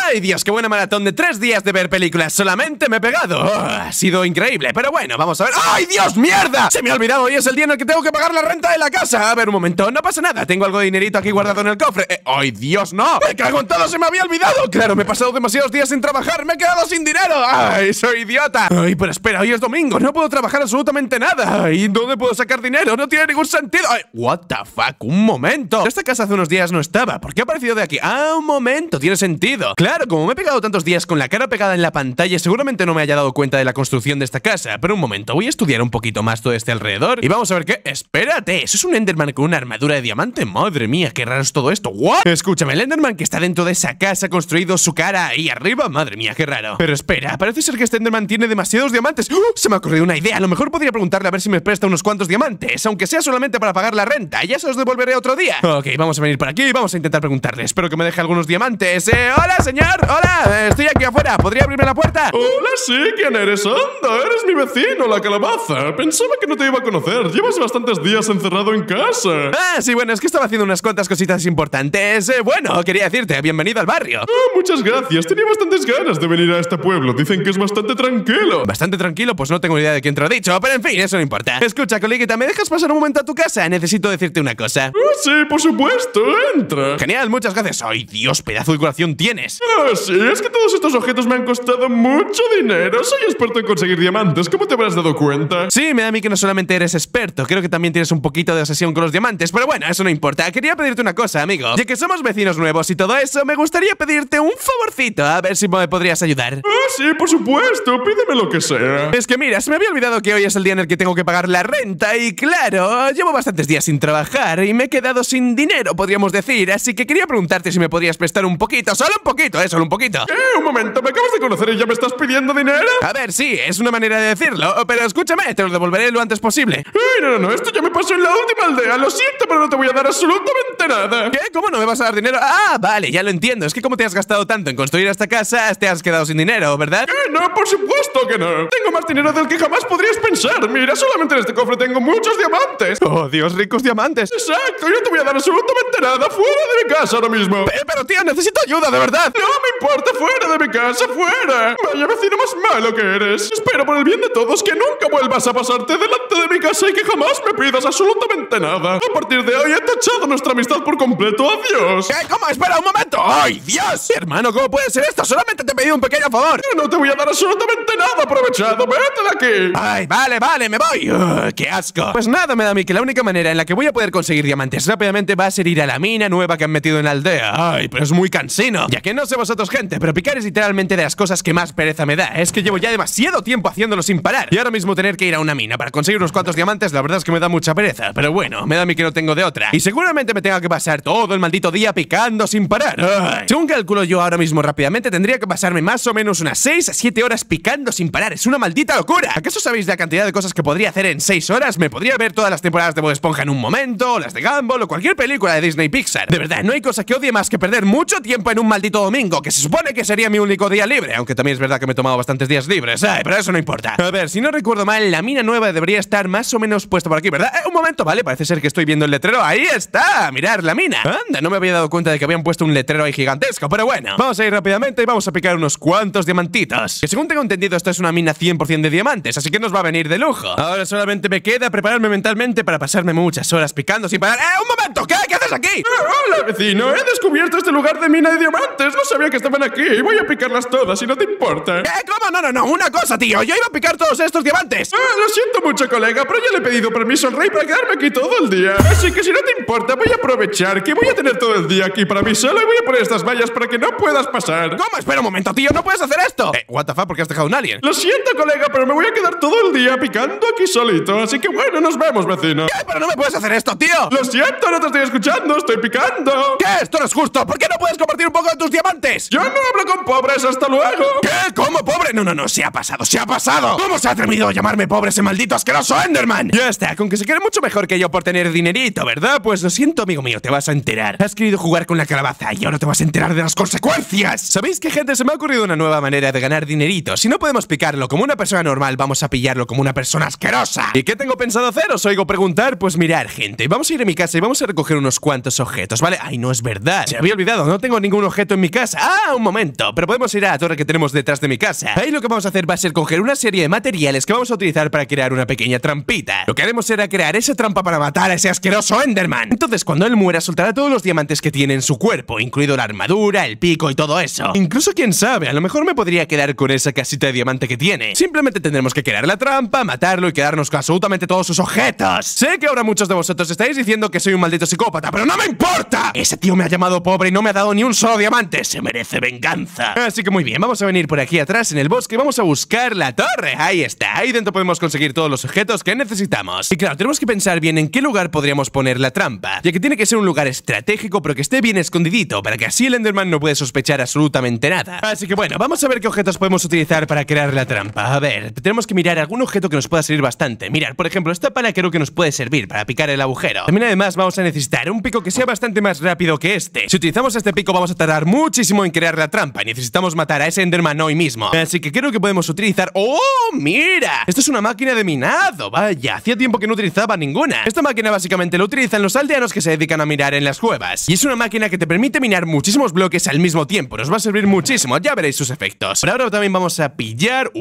¡Ay, Dios! ¡Qué buena maratón de 3 días de ver películas! Solamente me he pegado. Ha sido increíble, pero bueno, vamos a ver. ¡Ay, Dios, mierda! Se me ha olvidado, hoy es el día en el que tengo que pagar la renta de la casa. A ver, un momento, no pasa nada. Tengo algo de dinerito aquí guardado en el cofre. ¡Ay, Dios, no! ¡Me cago en todo! ¡Se me había olvidado! Claro, me he pasado demasiados días sin trabajar. ¡Me he quedado sin dinero! ¡Ay, soy idiota! ¡Ay, pero espera! Hoy es domingo. No puedo trabajar absolutamente nada. ¿Y dónde puedo sacar dinero? No tiene ningún sentido. ¡Ay! What the fuck, un momento. Esta casa hace unos días no estaba. ¿Por qué ha aparecido de aquí? Ah, un momento, tiene sentido. Claro, como me he pegado tantos días con la cara pegada en la pantalla, seguramente no me haya dado cuenta de la construcción de esta casa. Pero un momento, voy a estudiar un poquito más todo este alrededor y vamos a ver qué. Espérate, ¿eso es un Enderman con una armadura de diamante? Madre mía, qué raro es todo esto. ¿What? Escúchame, el Enderman que está dentro de esa casa ha construido su cara ahí arriba. Madre mía, qué raro. Pero espera, parece ser que este Enderman tiene demasiados diamantes. Se me ha ocurrido una idea. A lo mejor podría preguntarle a ver si me presta unos cuantos diamantes, aunque sea solamente para pagar la renta. Ya se los devolveré otro día. Ok, vamos a venir por aquí y vamos a intentar preguntarle. Espero que me deje algunos diamantes. Hola, señor. Hola, estoy aquí afuera. ¿Podría abrirme la puerta? Hola, sí, ¿quién eres? Anda, eres mi vecino, la calabaza. Pensaba que no te iba a conocer. Llevas bastantes días encerrado en casa. Ah, sí, bueno, es que estaba haciendo unas cuantas cositas importantes. Bueno, quería decirte, bienvenido al barrio. Muchas gracias. Tenía bastantes ganas de venir a este pueblo. Dicen que es bastante tranquilo. ¿Bastante tranquilo? Pues no tengo ni idea de quién te lo ha dicho, pero en fin, eso no importa. Escucha, coleguita, ¿me dejas pasar un momento a tu casa? Necesito decirte una cosa. Sí, por supuesto, entra. Genial, muchas gracias. ¡Ay, Dios, pedazo de curación tienes! Sí, es que todos estos objetos me han costado mucho dinero. Soy experto en conseguir diamantes, ¿cómo te habrás dado cuenta? Sí, me da a mí que no solamente eres experto, creo que también tienes un poquito de obsesión con los diamantes, pero bueno, eso no importa. Quería pedirte una cosa, amigo. Ya que somos vecinos nuevos y todo eso, me gustaría pedirte un favorcito, a ver si me podrías ayudar. Sí, por supuesto, pídeme lo que sea. Es que mira, se me había olvidado que hoy es el día en el que tengo que pagar la renta y claro, llevo bastantes días sin trabajar y me he quedado sin dinero, podríamos decir, así que quería preguntarte si me podrías prestar un poquito, solo un poquito, solo un poquito. Un momento, ¿me acabas de conocer y ya me estás pidiendo dinero? A ver, sí, es una manera de decirlo, pero escúchame, te lo devolveré lo antes posible. No, esto ya me pasó en la última aldea, lo siento, pero no te voy a dar absolutamente nada. ¿Qué? ¿Cómo no me vas a dar dinero? Ah, vale, ya lo entiendo, es que como te has gastado tanto en construir esta casa, te has quedado sin dinero, ¿verdad? No, por supuesto que no. Tengo más dinero del que jamás podrías pensar. Mira, solamente en este cofre tengo muchos diamantes. Oh, Dios, ricos diamantes. Exacto, yo no te voy a dar absolutamente nada. Fuera de mi casa ahora mismo. Pero tío, necesito ayuda, de verdad. No me importa, fuera de mi casa, fuera. Vaya vecino más malo que eres. Espero por el bien de todos que nunca vuelvas a pasarte delante de mi casa y que jamás me pidas absolutamente nada. A partir de hoy he tachado nuestra amistad por completo. Adiós. ¿Qué? ¿Cómo? Espera un momento. ¡Ay, Dios! Hermano, ¿cómo puede ser esto? Solamente te he pedido un pequeño favor. No te voy a dar absolutamente nada, aprovechado. Vete de aquí. Ay, vale, me voy. ¡Qué asco! Pues nada, me da a mí que la única manera en la que voy a poder conseguir diamantes rápidamente va a ser ir a la mina nueva que han metido en la aldea. Ay, pero es muy cansino. Ya que no sé vosotros, gente, pero picar es literalmente de las cosas que más pereza me da. Es que llevo ya demasiado tiempo haciéndolo sin parar. Y ahora mismo tener que ir a una mina para conseguir unos cuantos diamantes, la verdad es que me da mucha pereza. Pero bueno, me da a mí que no tengo de otra. Y seguramente me tenga que pasar todo el maldito día picando sin parar. Ay. Según calculo yo ahora mismo rápidamente, tendría que pasarme más o menos unas 6 a 7 horas picando sin parar. Es una maldita locura. ¿Acaso sabéis la cantidad de cosas que podría hacer en 6 horas? Me podría ver todas las temporadas de Bob Esponja en un momento, o las de Gumball, o cualquier película de Disney Pixar. De verdad, no hay cosa que odie más que perder mucho tiempo en un maldito domingo, que se supone que sería mi único día libre, aunque también es verdad que me he tomado bastantes días libres. Ay, pero eso no importa. A ver, si no recuerdo mal, la mina nueva debería estar más o menos puesta por aquí, ¿verdad? Un momento, vale, parece ser que estoy viendo el letrero. Ahí está, mirad la mina. Anda, no me había dado cuenta de que habían puesto un letrero ahí gigantesco, pero bueno. Vamos a ir rápidamente y vamos a picar unos cuantos diamantitos. Que según tengo entendido, esto es una mina 100% de diamantes, así que nos va a venir de lujo. Ahora solamente me queda prepararme mentalmente para pasarme muchas horas picando sin parar. ¡Un momento! ¿Qué haces aquí? Hola, vecino. He descubierto este lugar de mina de diamantes. No sabía que estaban aquí. Voy a picarlas todas, si no te importa. ¿Cómo? No. Una cosa, tío. Yo iba a picar todos estos diamantes. Lo siento mucho, colega, pero ya le he pedido permiso al rey para quedarme aquí todo el día. Así que si no te importa, voy a aprovechar que voy a tener todo el día aquí para mí solo y voy a poner estas vallas para que no puedas pasar. ¿Cómo? Espera un momento, tío. No puedes hacer esto. What the fuck, ¿por qué has dejado un alien? Lo siento, colega, pero me voy a quedar todo el día picando aquí solito. Así que bueno, nos vemos, vecino. ¿Qué? Pero no me puedes hacer esto, tío. Lo siento, no te estoy escuchando. Estoy picando. ¿Qué? Esto no es justo. ¿Por qué no puedes compartir un poco de tus diamantes? Yo no hablo con pobres. Hasta luego. ¿Qué? ¿Cómo pobre? No. Se ha pasado. ¿Cómo se ha atrevido a llamarme pobre ese maldito asqueroso Enderman? Ya está, con que se cree mucho mejor que yo por tener dinerito, ¿verdad? Pues lo siento, amigo mío, te vas a enterar. Has querido jugar con la calabaza y ahora te vas a enterar de las consecuencias. ¿Sabéis qué, gente? Se me ha ocurrido una nueva manera de ganar dinerito. Si no podemos picarlo como una persona normal, vamos a pillarlo como una persona asquerosa. ¿Y qué tengo pensado hacer? Os oigo preguntar. Pues mirad, gente, vamos a ir a mi casa y vamos a recoger unos cuantos objetos, ¿vale? Ay, no es verdad. Se había olvidado, no tengo ningún objeto en mi casa. ¡Ah, un momento! Pero podemos ir a la torre que tenemos detrás de mi casa. Ahí lo que vamos a hacer va a ser coger una serie de materiales que vamos a utilizar para crear una pequeña trampita. Lo que haremos será crear esa trampa para matar a ese asqueroso Enderman. Entonces, cuando él muera, soltará todos los diamantes que tiene en su cuerpo, incluido la armadura, el pico y todo eso. Incluso, quién sabe, a lo mejor me podría quedar con esa casita de diamante que tiene. Simplemente tendremos que crear la trampa, matarlo y quedarnos con absolutamente todos sus objetos. Sé que ahora muchos de vosotros estáis diciendo que soy un maldito psicópata, pero no me importa. Ese tío me ha llamado pobre y no me ha dado ni un solo diamante. Se merece venganza. Así que muy bien, vamos a venir por aquí atrás en el bosque y vamos a buscar la torre. Ahí está, ahí dentro podemos conseguir todos los objetos que necesitamos. Y claro, tenemos que pensar bien en qué lugar podríamos poner la trampa, ya que tiene que ser un lugar estratégico pero que esté bien escondidito, para que así el Enderman no puede sospechar absolutamente nada. Así que bueno, vamos a ver qué objetos podemos utilizar para crear la trampa. A ver, tenemos que mirar algún objeto que nos pueda servir bastante. Mirad, por ejemplo, esta pala creo que nos puede servir para picar el agujero. También además vamos a necesitar un pico que sea bastante más rápido que este. Si utilizamos este pico vamos a tardar muchísimo en crear la trampa y necesitamos matar a ese Enderman hoy mismo. Así que creo que podemos utilizar... ¡Oh, mira! Esto es una máquina de minado. Vaya, hacía tiempo que no utilizaba ninguna. Esta máquina básicamente la utilizan los aldeanos que se dedican a minar en las cuevas. Y es una máquina que te permite minar muchísimos bloques al mismo tiempo. Nos va a servir muchísimo, ya veréis sus efectos. Por ahora también vamos a pillar...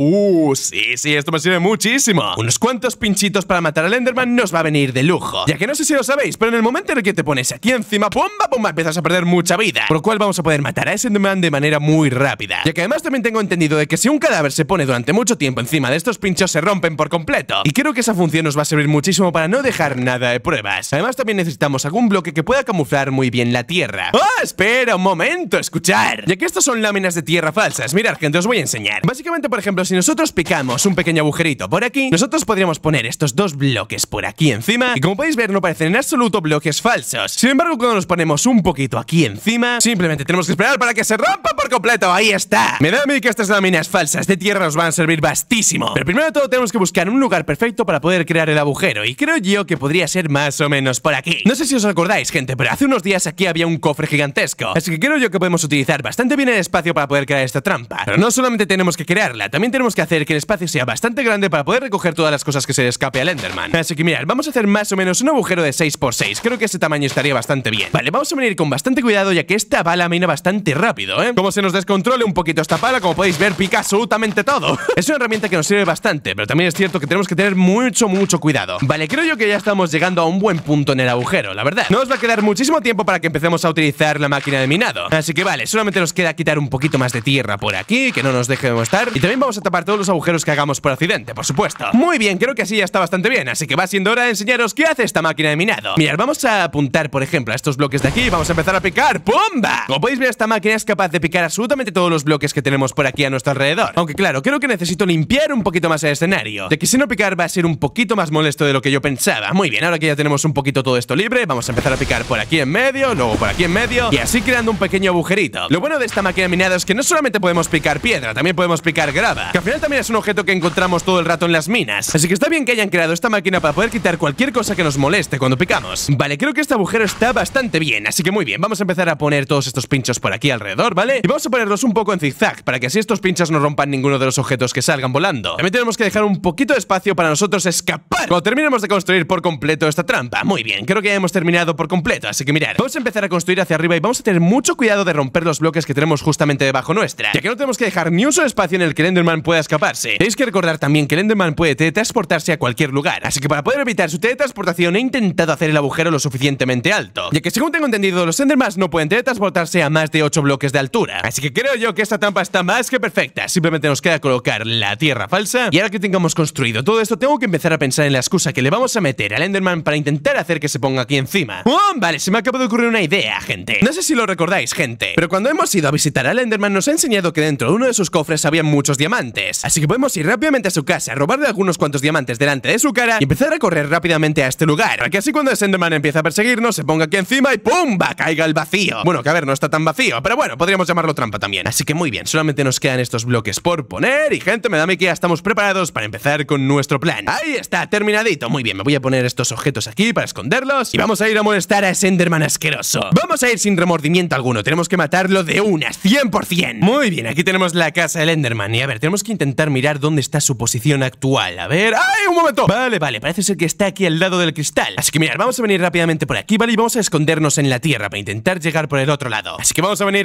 sí, esto me sirve muchísimo. Unos cuantos pinchitos para matar al Enderman nos va a venir de lujo. Ya que no sé si lo sabéis, pero en el momento en el que te pones aquí encima, ¡pumba! Empiezas a perder mucha vida. Por lo cual vamos a poder matar a ese Enderman de manera muy rápida. Ya que además también tengo entendido de que si un cadáver se pone durante mucho tiempo encima de estos pinchos se rompen por completo. Y creo que esa función nos va a servir muchísimo para no dejar nada de pruebas. Además también necesitamos algún bloque que pueda camuflar muy bien la tierra. ¡Oh, espera un momento! ¡Escuchar! Ya que estos son láminas de tierra falsas. Mirad, gente, os voy a enseñar. Básicamente, por ejemplo, si nosotros picamos un pequeño agujerito por aquí, nosotros podríamos poner estos dos bloques por aquí encima y como podéis ver no parecen en absoluto bloques falsos. Sin embargo, cuando nos ponemos un poquito aquí encima, simplemente tenemos que esperar para que se rompa por completo. ¡Ahí está! Me da a mí que estas láminas falsas de tierra nos van a servir bastísimo. Pero primero de todo tenemos que buscar un lugar perfecto para poder crear el agujero y creo yo que podría ser más o menos por aquí. No sé si os acordáis, gente, pero hace unos días aquí había un cofre gigantesco, así que creo yo que podemos utilizar bastante bien el espacio para poder crear esta trampa. Pero no solamente tenemos que crearla, también tenemos que hacer que el espacio sea bastante grande para poder recoger todas las cosas que se le escape al Enderman. Así que mirad, vamos a hacer más o menos un agujero de 6×6. Creo que ese tamaño estaría bastante bien. Vale, vamos a venir con bastante cuidado ya que esta bala mina bastante rápido, ¿eh? Como se nos descontrole un poquito esta pala, como podéis ver, pica absolutamente todo. Es una herramienta que nos sirve bastante, pero también es cierto que tenemos que tener mucho cuidado. Vale, creo yo que ya estamos llegando a un buen punto en el agujero, la verdad. No os va a quedar muchísimo tiempo para que empecemos a utilizar la máquina de minado. Así que vale, solamente nos queda quitar un poquito más de tierra por aquí, que no nos deje de mostrar. Y también vamos a tapar todos los agujeros que hagamos por accidente, por supuesto. Muy bien, creo que así ya está bastante bien, así que va siendo hora de enseñaros qué hace esta máquina de minado. Mirad, vamos a apuntar, por ejemplo, a estos bloques de aquí y vamos a empezar a picar. ¡Pumba! Como podéis ver, esta máquina es capaz de picar absolutamente todos los bloques que tenemos por aquí a nuestro alrededor. Aunque claro, creo que necesito limpiar un poquito más el escenario, de que si no picar va a ser un poquito más molesto de lo que yo pensaba. Muy bien, ahora que ya tenemos un poquito todo esto libre, vamos a empezar a picar por aquí en medio, luego por aquí en medio y así creando un pequeño agujerito. Lo bueno de esta máquina de minado es que no solamente podemos picar piedra, también podemos picar grava, que al final también es un objeto que encontramos todo el rato en las minas. Así que está bien que hayan creado esta máquina para poder quitar cualquier cosa que nos moleste cuando picamos. Vale, creo que este agujero está bastante bien, así que muy bien, vamos a empezar a poner todos estos pinchos por aquí alrededor, ¿vale? Y vamos a ponerlos un poco en zigzag, para que así estos pinchos no rompan ninguno de los objetos que salgan volando. También tenemos que dejar un poquito de espacio para nosotros escapar cuando terminemos de construir por completo esta trampa. Muy bien, creo que ya hemos terminado por completo, así que mirad, vamos a empezar a construir hacia arriba y vamos a tener mucho cuidado de romper los bloques que tenemos justamente debajo nuestra, ya que no tenemos que dejar ni un solo espacio en el que el Enderman pueda escaparse. Tenéis que recordar también que el Enderman puede teletransportarse a cualquier lugar, así que para poder evitar su teletransportación he intentado hacer el agujero lo suficientemente alto, ya que según tengo entendido los Endermans no pueden teletransportarse a más de 8 bloques de altura, así que creo yo que esta trampa está más que perfecta. Simplemente nos queda colocar la tierra falsa y ahora que tengamos construido todo esto tengo que empezar a pensar en la excusa que le vamos a meter al Enderman para intentar hacer que se ponga aquí encima. Vale, se me acaba de ocurrir una idea, gente. No sé si lo recordáis, gente, pero cuando hemos ido a visitar al Enderman nos ha enseñado que dentro de uno de sus cofres había muchos diamantes, así que podemos ir rápidamente a su casa, robarle algunos cuantos diamantes delante de su cara y empezar a correr rápidamente a este lugar, para que así cuando el Enderman empieza a perseguirnos se ponga aquí encima y ¡pumba! Caiga al vacío. Bueno, que a ver, no está tan vacío, pero bueno, podríamos llamarlo trampa también. Así que muy bien, solamente nos quedan estos bloques por poner y gente, me da a mí que ya estamos preparados para empezar con nuestro plan. Ahí está, terminadito. Muy bien, me voy a poner estos objetos aquí para esconderlos y vamos a ir a molestar a ese Enderman asqueroso. Vamos a ir sin remordimiento alguno, tenemos que matarlo de unas, 100%. Muy bien, aquí tenemos la casa del Enderman y a ver, tenemos que intentar mirar dónde está su posición actual. A ver, ¡ay, un momento! Vale, parece ser que está aquí al lado del cristal. Así que mirad, vamos a venir rápidamente por aquí, ¿vale? Y vamos a escondernos en la tierra para intentar llegar por el otro lado. Así que vamos a venir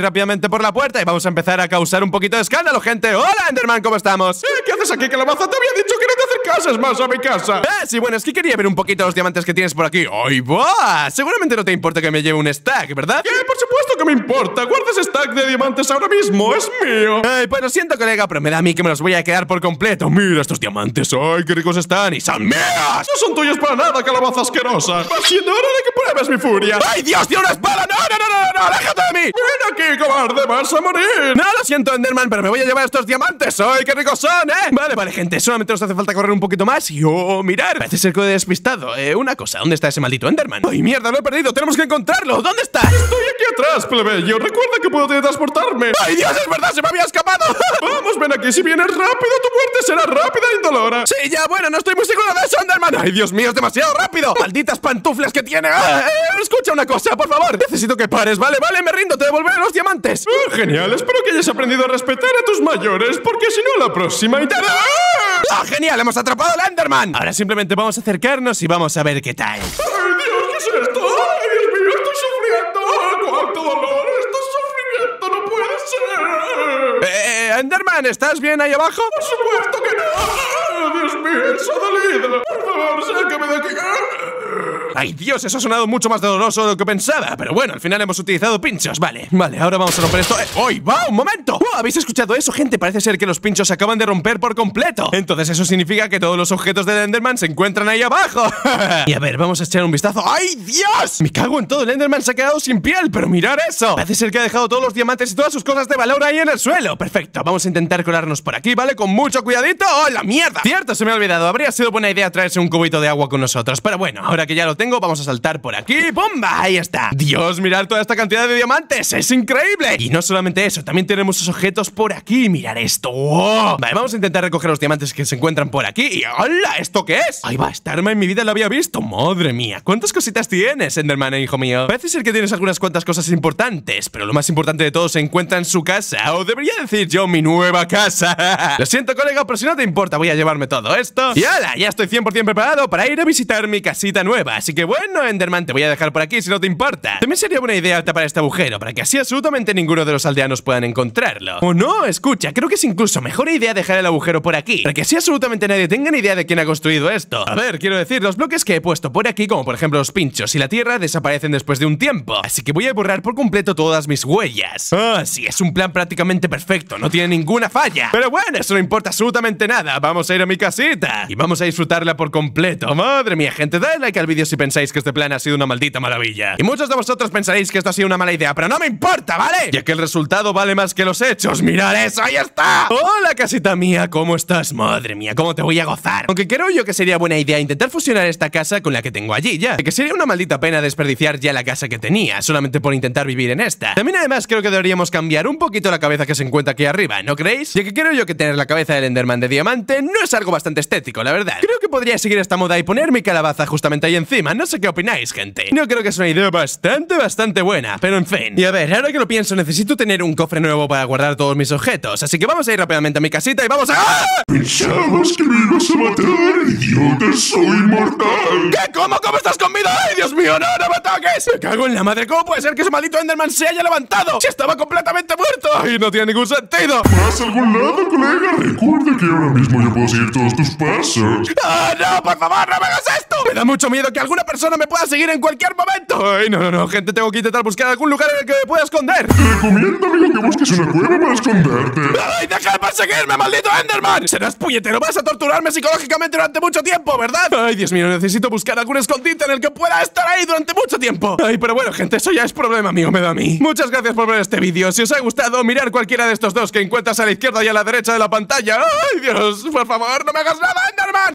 rápidamente por la puerta y vamos a empezar a causar un poquito de escándalo, gente. ¡Hola, Enderman! ¿Cómo estamos? ¿Qué haces aquí, calabaza? Te había dicho que no te acercases más a mi casa. Sí, bueno, es que quería ver un poquito los diamantes que tienes por aquí. ¡Ay, va! Seguramente no te importa que me lleve un stack, ¿verdad? ¿Qué? Por supuesto que me importa. Guarda ese stack de diamantes ahora mismo. Es mío. Ay, pues lo siento, colega, pero me da a mí que me los voy a quedar por completo. Mira estos diamantes. ¡Ay, qué ricos están! ¡Y son míos! No son tuyos para nada, calabaza asquerosa. Va siendo hora de que pruebes mi furia. ¡Ay, Dios! ¡Tiene una espada! ¡No, no, no, no, no! ¡Aléjate de mí! ¡Ven aquí, cobarde! ¡Vas a morir! No, lo siento, Enderman, pero me voy a llevar estos diamantes. ¡Ay, qué ricos son, eh! Vale, vale, gente, solamente nos hace falta correr un poquito más y... ¡oh, mirar! Parece ser que he despistado. Una cosa, ¿dónde está ese maldito Enderman? ¡Ay, mierda, lo he perdido! ¡Tenemos que encontrarlo! ¿Dónde está? Estoy aquí atrás, plebeyo. Recuerda que puedo teletransportarme. ¡Ay, Dios, es verdad! ¡Se me había escapado! Vamos, ven aquí. Si vienes rápido, tu muerte será rápida e indolora. Sí, ya, bueno, no estoy muy seguro de eso, Enderman. ¡Ay, Dios mío, es demasiado rápido! ¡Malditas pantuflas que tiene! Escucha una cosa, por favor. Necesito que pares. Vale, vale, me rindo. Te devolveré los diamantes. Genial. Espero que hayas aprendido a respetar a tus mayores, porque si no, la próxima y te... ¡Ah, genial! ¡Hemos atrapado al Enderman! Ahora simplemente vamos a acercarnos y vamos a ver qué tal. ¡Ay, Dios! ¿Qué es esto? ¡Ay, Dios mío! ¡Estoy sufriendo! ¡Cuánto dolor! ¡Esto es sufrimiento! ¡No puede ser! Enderman, ¿estás bien ahí abajo? ¡Por supuesto que no! ¡Oh, Dios mío! ¡Eso ha dolido! ¡Por favor, sácame de aquí! ¡Ay, Dios! Eso ha sonado mucho más doloroso de lo que pensaba. Pero bueno, al final hemos utilizado pinchos. Vale, vale, ahora vamos a romper esto. ¡Ay, va! ¡Un momento! ¿Habéis escuchado eso, gente? Parece ser que los pinchos se acaban de romper por completo. Entonces eso significa que todos los objetos del Enderman se encuentran ahí abajo. Y a ver, vamos a echar un vistazo. ¡Ay, Dios! Me cago en todo. El Enderman se ha quedado sin piel. Pero mirad eso. Parece ser que ha dejado todos los diamantes y todas sus cosas de valor ahí en el suelo. Perfecto. Vamos a intentar colarnos por aquí, ¿vale? Con mucho cuidadito. ¡Oh, la mierda! Cierto, se me ha olvidado. Habría sido buena idea traerse un cubito de agua con nosotros. Pero bueno, ahora que ya lo tengo, vamos a saltar por aquí. ¡Bomba! Ahí está. Dios, mirad toda esta cantidad de diamantes. ¡Es increíble! Y no solamente eso, también tenemos esos objetos por aquí. Mirad esto. ¡Oh! Vale, vamos a intentar recoger los diamantes que se encuentran por aquí. Y ¡hola! ¿Esto qué es? Ahí va, esta arma en mi vida la había visto. ¡Madre mía! ¿Cuántas cositas tienes, Enderman, hijo mío? Parece ser que tienes algunas cuantas cosas importantes, pero lo más importante de todo se encuentra en su casa. O debería decir yo, mi nueva casa. Lo siento, colega, pero si no te importa, voy a llevarme todo esto. Y ¡hala! Ya estoy 100% preparado para ir a visitar mi casita nueva. Así que bueno, Enderman, te voy a dejar por aquí si no te importa. También sería buena idea tapar este agujero para que así absolutamente ninguno de los aldeanos puedan encontrarlo. ¿O no? Escucha, creo que es incluso mejor idea dejar el agujero por aquí, para que así absolutamente nadie tenga ni idea de quién ha construido esto. A ver, quiero decir, los bloques que he puesto por aquí, como por ejemplo los pinchos y la tierra, desaparecen después de un tiempo. Así que voy a borrar por completo todas mis huellas. Sí, es un plan prácticamente perfecto, no tiene ninguna falla. Pero bueno, eso no importa absolutamente nada. Vamos a ir a mi casita y vamos a disfrutarla por completo. Madre mía, gente, dadle like al vídeo si pensáis que este plan ha sido una maldita maravilla. Y muchos de vosotros pensaréis que esto ha sido una mala idea, pero no me importa, ¿vale? Ya que el resultado vale más que los hechos. ¡Mirad eso! ¡Ahí está! ¡Hola, casita mía! ¿Cómo estás? Madre mía, ¿cómo te voy a gozar? Aunque creo yo que sería buena idea intentar fusionar esta casa con la que tengo allí ya, que sería una maldita pena desperdiciar ya la casa que tenía, solamente por intentar vivir en esta. También además creo que deberíamos cambiar un poquito la cabeza que se encuentra aquí arriba, ¿no creéis? Ya que creo yo que tener la cabeza del Enderman de diamante no es algo bastante estético, la verdad. Creo que podría seguir esta moda y poner mi calabaza justamente ahí encima. No sé qué opináis, gente. Yo creo que es una idea bastante buena, pero en fin. Y a ver, ahora que lo pienso, necesito tener un cofre nuevo para guardar todos mis objetos, así que vamos a ir rápidamente a mi casita y vamos a... ¡ah! Pensabas que me ibas a matar, idiota, soy inmortal. ¿Qué? ¿Cómo? ¿Cómo estás con vida? ¡Ay, Dios mío! ¡No, no me toques! ¡Me cago en la madre! ¿Cómo puede ser que ese maldito Enderman se haya levantado? ¡Si estaba completamente muerto! ¡Ay, no tiene ningún sentido! ¿Vas a algún lado, colega? Recuerda que ahora mismo yo puedo seguir todos tus pasos. ¡Ah, no! ¡Por favor, no me hagas esto! Me da mucho miedo que alguna persona me pueda seguir en cualquier momento. ¡Ay, no, no, no! Gente, tengo que intentar buscar algún lugar en el que me pueda esconder. Te recomiendo, amigo, que busques una cueva para esconderte. ¡Ay, deja de perseguirme, maldito Enderman! Serás puñetero, vas a torturarme psicológicamente durante mucho tiempo, ¿verdad? Ay, Dios mío, necesito buscar algún escondite en el que pueda estar ahí durante mucho tiempo. Ay, pero bueno, gente, eso ya es problema mío, me da a mí. Muchas gracias por ver este vídeo. Si os ha gustado, mirar cualquiera de estos dos que encuentras a la izquierda y a la derecha de la pantalla. Ay, Dios, por favor, no me hagas nada, Enderman.